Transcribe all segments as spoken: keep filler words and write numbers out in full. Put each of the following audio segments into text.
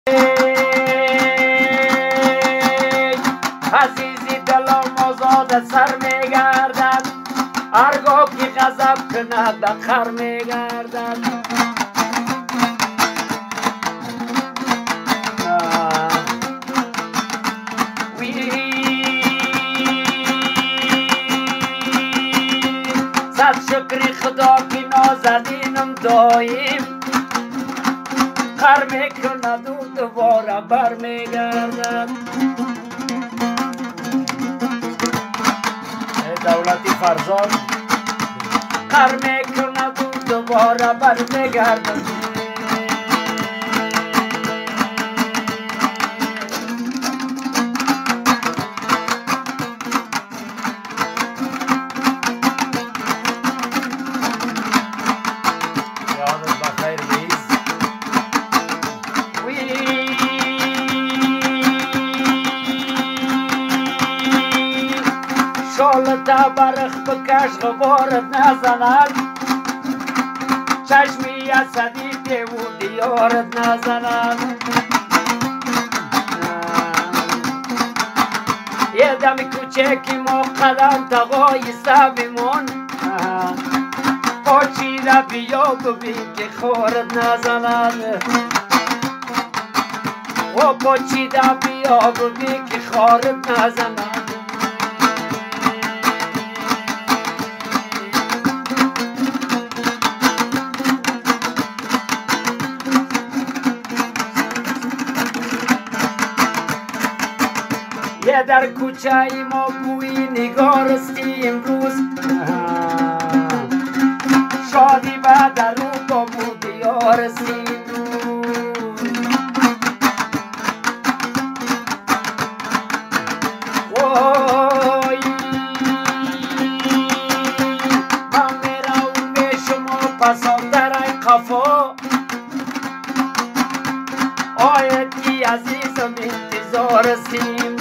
عزیزی دلم آزاد سر میگردد، هرگاه که غضب کند به خر میگردد. صد شکر خدا که نازنینم دایم خر میکند و دوباره بر میگردد. دولتی فرزاد خر میکند و دوباره بر میگردد. شالتا برخ بکش غبارت نزند، چشمی اسدی دیو دیارت نزند. یه دم کوچکی ما قدم تقای سبیمون، پاچیده بیا ببین که خورت نزند. و پاچیده بیا ببین که خورت نزند. یه در کوچه ای ما بوی نگارستی امروز، شادی به در رو با بودی آرستی امروز. وای من میرم به شما پسان در این قفا، آیتی عزیزم انتظار سیم.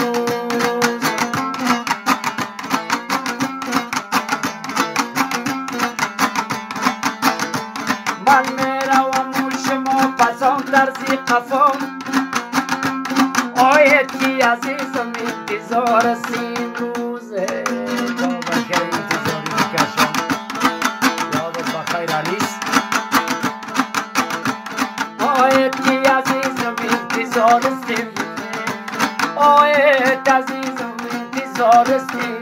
من میروم و شما پسان در زی قفا، آیتی عزیزم انتظار سیم روزه. تا بخیر انتظاری میکشم، یادت بخیر علیس. آیتی عزیزم انتظار سیم، آیت عزیزم انتظار سیم.